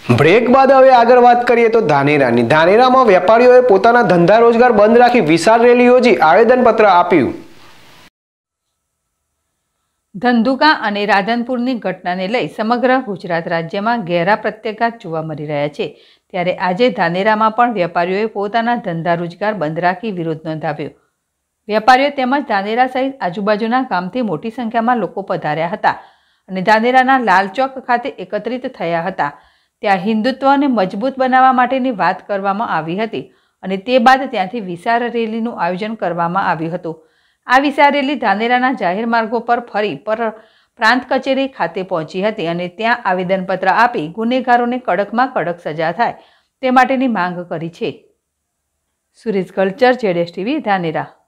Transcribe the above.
Break બાદ હવે આગળ વાત કરીએ તો ધાનેરાની. ધાનેરામાં વેપારીઓએ પોતાના ધંધા રોજગાર બંધ રાખી વિશાળ રેલી યોજી આવેદનપત્ર આપ્યું. ધંધુકા અને રાધનપુરની ઘટનાને લઈ સમગ્ર ગુજરાત રાજ્યમાં ઘેરા પ્રત્યાઘાત જોવા મળી રહ્યા છે. ત્યારે આજે ધાનેરામાં પણ વેપારીઓએ પોતાના ધંધા રોજગાર બંધ રાખી વિરોધ નોંધાવ્યો. વેપારીઓ તેમજ ધાનેરા સહિત આજુબાજુના ગામથી મોટી સંખ્યામાં લોકો પધાર્યા હતા અને ધાનેરાના લાલચોક ખાતે એકત્રિત થયા હતા. ત્યાં હિન્દુત્વને મજબૂત બનાવવા માટેની વાત કરવામાં આવી હતી અને તે બાદ ત્યાંથી વિશાળ રેલીનું આયોજન કરવામાં આવ્યું હતું. આ વિશાળ રેલી ધાનેરાના જાહેર માર્ગો પર ફરી પ્રાંત કચેરી ખાતે પહોંચી હતી અને ત્યાં આવેદનપત્ર આપી ગુનેગારોને કડકમાં કડક સજા થાય તે માટેની માંગ કરી છે. Suresh culture, ZSTV, Dhanera.